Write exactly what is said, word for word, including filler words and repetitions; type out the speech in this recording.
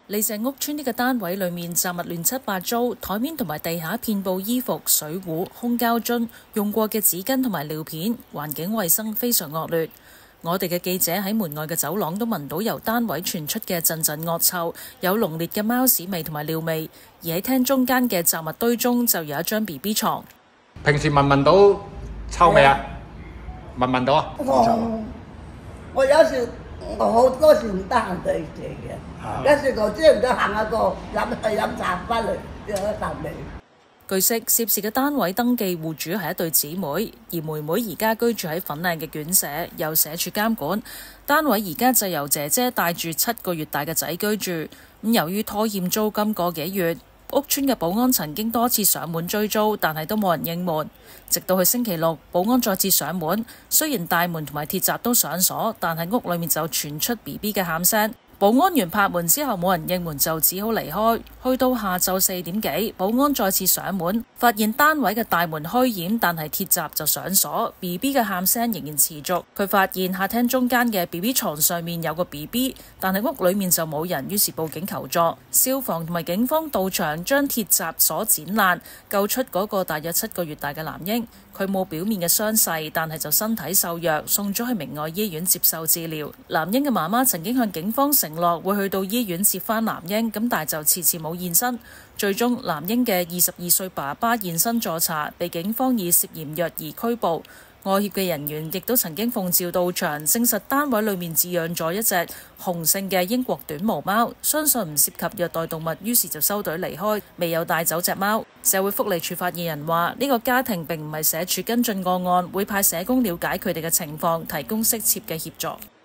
李鄭屋邨呢個單位裏面雜物亂七八糟，台面同埋地下遍佈衣服、水壺、空膠樽、用過嘅紙巾同埋尿片，環境衛生非常惡劣。我哋嘅記者喺門外嘅走廊都聞到由單位傳出嘅陣陣惡臭，有濃烈嘅貓屎味同埋尿味。而喺廳中間嘅雜物堆中就有一張 B B 床。 平時聞唔聞到臭味啊？聞唔聞到啊？ 我我有時我好多時唔得閒對住嘅，有時我朝唔得行下個飲去飲茶翻嚟有一啖味。 據悉，涉事嘅單位登記戶主係一對姊妹，而妹妹而家居住喺粉嶺嘅院舍，有社署監管。單位而家就由姐姐帶住七個月大嘅仔居住。咁由於拖欠租金個幾月，屋邨嘅保安曾經多次上門追租，但係都冇人應門。直到去星期六，保安再次上門，雖然大門同埋鐵閘都上鎖，但係屋裏面就傳出 B B 嘅喊聲。保安員拍門之後冇人應門，就只好離開。去到下晝四點幾，保安再次上門，發現單位嘅大門開掩，但係鐵閘就上鎖。B B 嘅喊聲仍然持續。佢發現客廳中間嘅 B B 床上面有個 B B， 但係屋裏面就冇人，於是報警求助。消防同埋警方到場將鐵閘鎖剪爛，救出嗰個大約七個月大嘅男嬰。佢冇表面嘅傷勢，但係就身體瘦弱，送咗去明愛醫院接受治療。男嬰嘅媽媽曾經向警方承諾會去到醫院接返男嬰，咁但係就遲遲冇現身。最終男嬰嘅二十二歲爸爸現身助查，被警方以涉嫌虐兒拘捕。外協嘅人員亦都曾經奉召到場，證實單位裏面飼養咗一隻雄性嘅英國短毛貓，相信唔涉及虐待動物，於是就收隊離開，未有帶走隻貓。社會福利署發言人話：呢個家庭並唔係社署跟進個案，會派社工了解佢哋嘅情況，提供適切嘅協助。